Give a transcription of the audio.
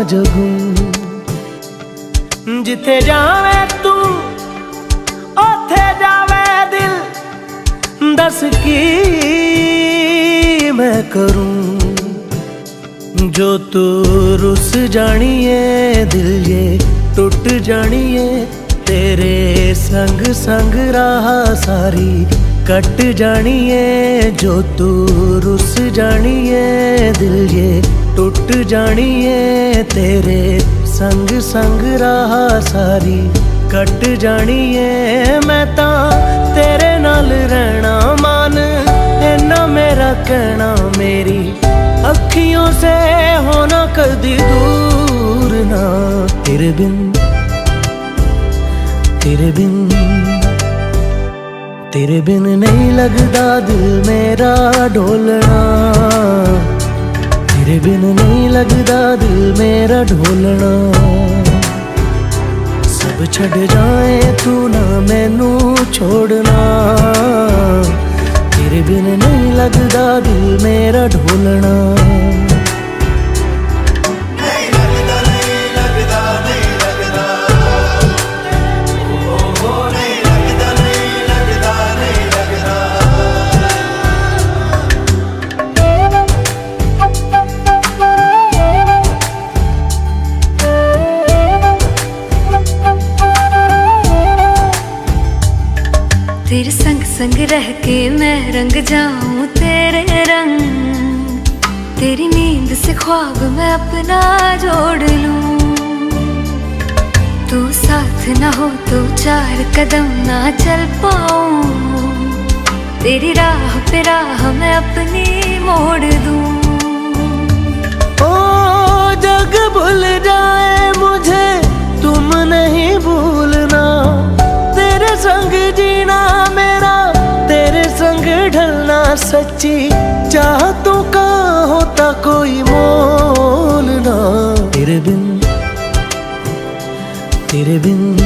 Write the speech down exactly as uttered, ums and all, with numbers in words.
जगूं। जिथे जावे तू ओथे जावे दिल, दस की मैं करूं। जो तू रुस जानिए दिल ये टुट जानिए, तेरे संग संग राह सारी कट जानिए। जो तू रुस जानिए दिल ये टुट जानिए, तेरे संग संग राह सारी कट जानिए। मैं तां तेरे नाल रहना मान, इन्ना मेरा कहना, मेरी अखियों से होना कदी दूर ना। तेरे बिन तेरे बिन तेरे बिन नहीं लगदा दिल मेरा ढोलना। तेरे बिन नहीं लगदा दिल मेरा ढोलना। सब छड़ जाए तू ना मैनू छोड़ना। तेरे बिन नहीं लगदा दिल मेरा ढोलना। तेरे संग संग रह के मैं रंग जाऊं तेरे रंग, तेरी नींद से ख्वाब मैं अपना जोड़ लूं। तू साथ ना हो तो चार कदम ना चल पाऊं, तेरी राह पे राह मैं अपनी मोड़ दूं। ओ जग भूल जाए मुझे तुम नहीं भूलना, तेरे संग जीना मेरा तेरे संग ढलना। सच्ची चाहतों का होता कोई मोल ना। तेरे बिन तेरे बिन